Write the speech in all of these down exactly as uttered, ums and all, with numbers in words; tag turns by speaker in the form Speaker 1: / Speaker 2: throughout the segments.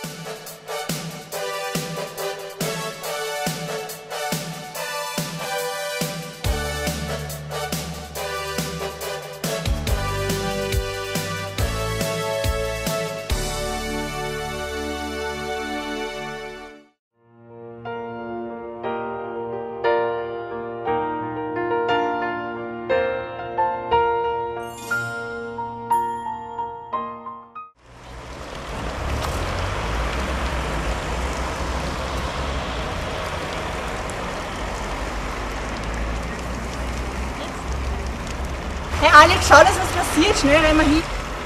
Speaker 1: Hey Alex, schau, dass was passiert. Schnell rennen wir hin.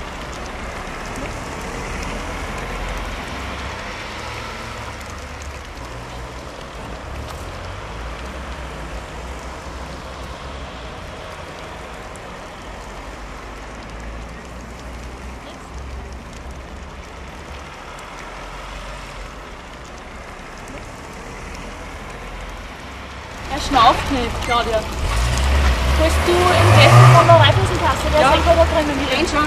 Speaker 2: Er schnauft nicht, Claudia. Willst du im Kessel von der Raiffeisenkasse, der
Speaker 1: Ja.
Speaker 2: ist irgendwo da drinnen.
Speaker 1: Ich renn schon.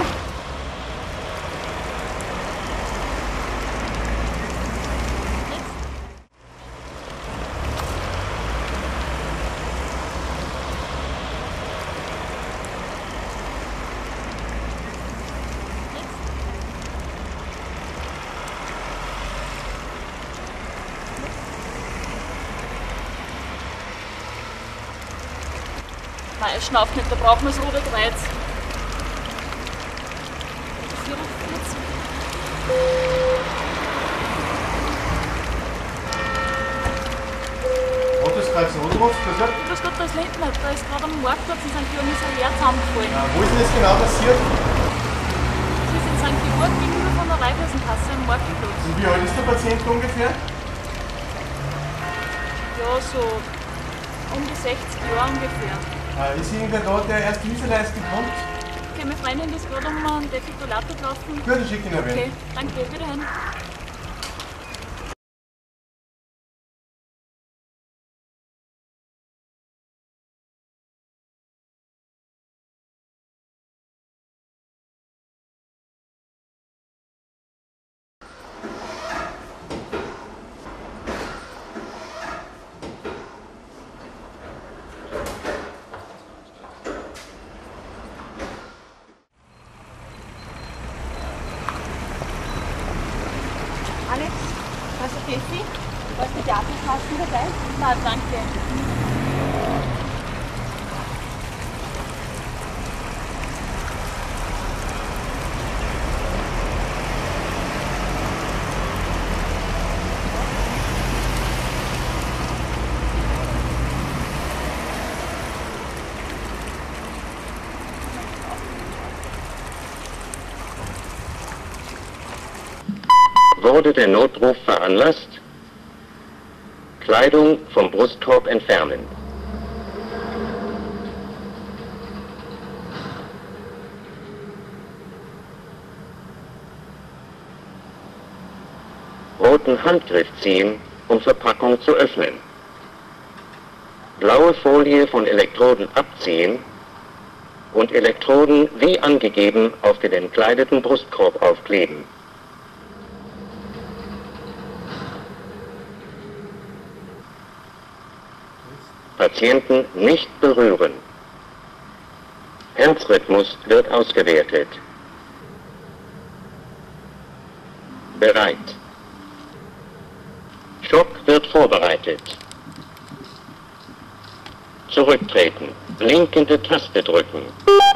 Speaker 2: Nein, er schnauft nicht, da brauchen wir das rote Kreuz. vierundvierzig.
Speaker 3: Rotes Kreuz Notruf, das wird.
Speaker 2: Grüß Gott, da ist Lindner, da ist gerade am Marktplatz in Sankt Georg ist ein Herz zusammengefallen.
Speaker 3: Ja, wo ist denn das genau passiert?
Speaker 2: Das ist in Sankt Georg gegenüber von der Raiffeisenkasse am Marktplatz.
Speaker 3: Und wie alt ist der Patient ungefähr?
Speaker 2: Ja, so um die sechzig Jahre ungefähr.
Speaker 3: Äh, ist irgendwer da, der erst Hilfe leisten kann?
Speaker 2: Okay, meine Freundin ist gerade um einen Defibrillator gelaufen.
Speaker 3: Gut, ich schicke ihn ein
Speaker 2: Okay,
Speaker 3: wenig.
Speaker 2: danke, wiederhin.
Speaker 1: Alex, hast du Defi? Was mit der Atemkasten dabei?
Speaker 2: Na, danke.
Speaker 4: Wurde der Notruf veranlasst? Kleidung vom Brustkorb entfernen. Roten Handgriff ziehen, um Verpackung zu öffnen. Blaue Folie von Elektroden abziehen und Elektroden wie angegeben auf den entkleideten Brustkorb aufkleben. Patienten nicht berühren. Herzrhythmus wird ausgewertet. Bereit. Schock wird vorbereitet. Zurücktreten. Blinkende Taste drücken.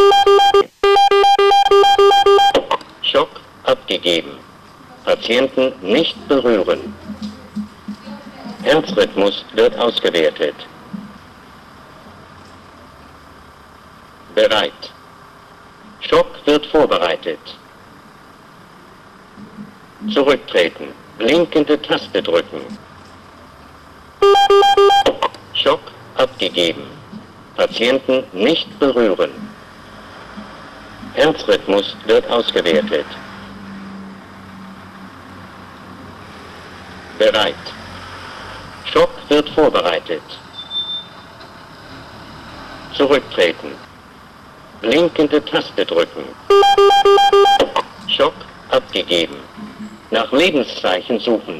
Speaker 4: Schock abgegeben. Patienten nicht berühren. Herzrhythmus wird ausgewertet. Bereit. Schock wird vorbereitet. Zurücktreten. Blinkende Taste drücken. Schock abgegeben. Patienten nicht berühren. Herzrhythmus wird ausgewertet. Bereit. Schock wird vorbereitet. Zurücktreten. Blinkende Taste drücken. Schock abgegeben. Nach Lebenszeichen suchen.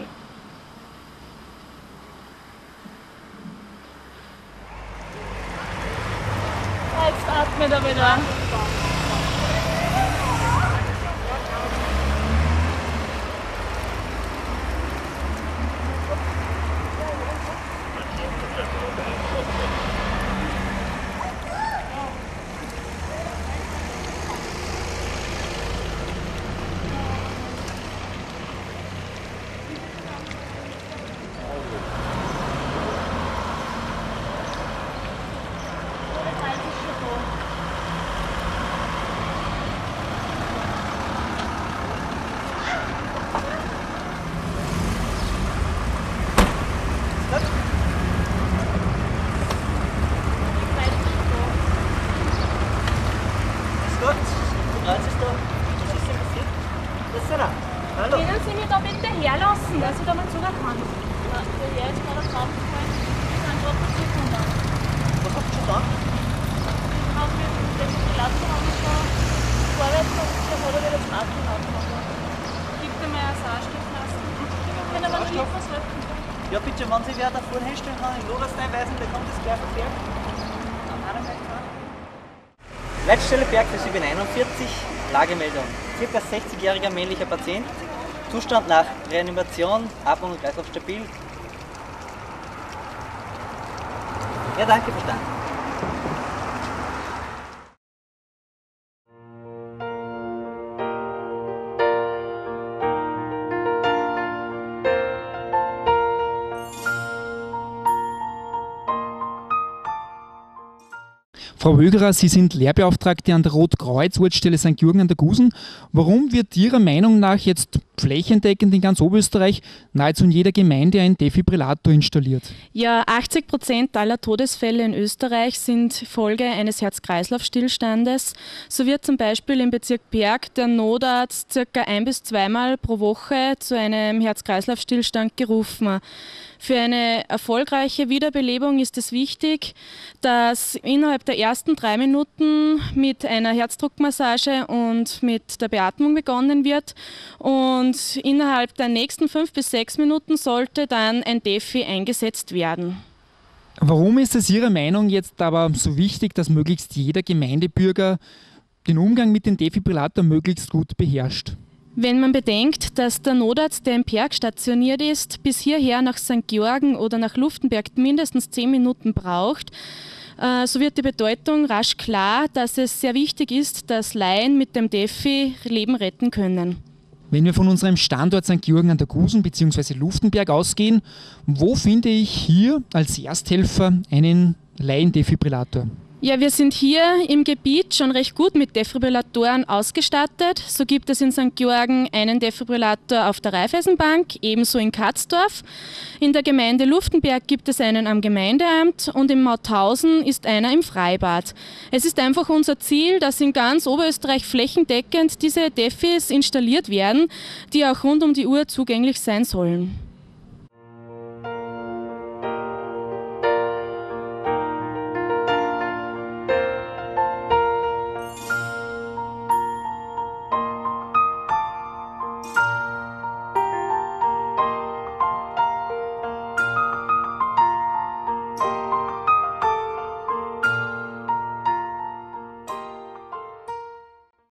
Speaker 2: Jetzt atmet er wieder. Können Sie mich da bitte herlassen, dass ich da mal zuhören kann? Ja, der Herr ist gerade draufgefallen. Ich kann gerade dazu kommen.
Speaker 5: Was habt ihr schon da?
Speaker 2: Ich habe mir den Defibrillator haben wir schon gearbeitet und der hat er wieder zum Atmen aufgemacht. Gib dir mal einen Sauerstoffmaske. Wenn er mal nicht was helfen kann.
Speaker 5: Ja bitte, wenn Sie wer da vorne hinstellen kann, in Loderstein weisen, der kommt das gleich verfehlt. Leitstelle Berg für siebenhunderteinundvierzig, Lagemeldung. Circa sechzigjähriger männlicher Patient. Zustand nach Reanimation, Atmung und Kreislauf stabil. Ja, danke, verstanden.
Speaker 6: Frau Wögerer, Sie sind Lehrbeauftragte an der Rotkreuz-Ortsstelle Sankt Georgen an der Gusen. Warum wird Ihrer Meinung nach jetzt flächendeckend in ganz Oberösterreich nahezu in jeder Gemeinde ein Defibrillator installiert?
Speaker 7: Ja, achtzig Prozent aller Todesfälle in Österreich sind Folge eines Herz-Kreislauf-Stillstandes. So wird zum Beispiel im Bezirk Berg der Notarzt circa ein- bis zweimal pro Woche zu einem Herz-Kreislauf-Stillstand gerufen. Für eine erfolgreiche Wiederbelebung ist es wichtig, dass innerhalb der ersten drei Minuten mit einer Herzdruckmassage und mit der Beatmung begonnen wird und innerhalb der nächsten fünf bis sechs Minuten sollte dann ein Defi eingesetzt werden.
Speaker 6: Warum ist es Ihrer Meinung jetzt aber so wichtig, dass möglichst jeder Gemeindebürger den Umgang mit dem Defibrillator möglichst gut beherrscht?
Speaker 7: Wenn man bedenkt, dass der Notarzt, der im Berg stationiert ist, bis hierher nach Sankt Georgen oder nach Luftenberg mindestens zehn Minuten braucht, äh, so wird die Bedeutung rasch klar, dass es sehr wichtig ist, dass Laien mit dem Defi Leben retten können.
Speaker 6: Wenn wir von unserem Standort Sankt Georgen an der Gusen bzw. Luftenberg ausgehen, wo finde ich hier als Ersthelfer einen Laiendefibrillator?
Speaker 7: Ja, wir sind hier im Gebiet schon recht gut mit Defibrillatoren ausgestattet. So gibt es in Sankt Georgen einen Defibrillator auf der Raiffeisenbank, ebenso in Katzdorf. In der Gemeinde Luftenberg gibt es einen am Gemeindeamt und in Mauthausen ist einer im Freibad. Es ist einfach unser Ziel, dass in ganz Oberösterreich flächendeckend diese Defis installiert werden, die auch rund um die Uhr zugänglich sein sollen.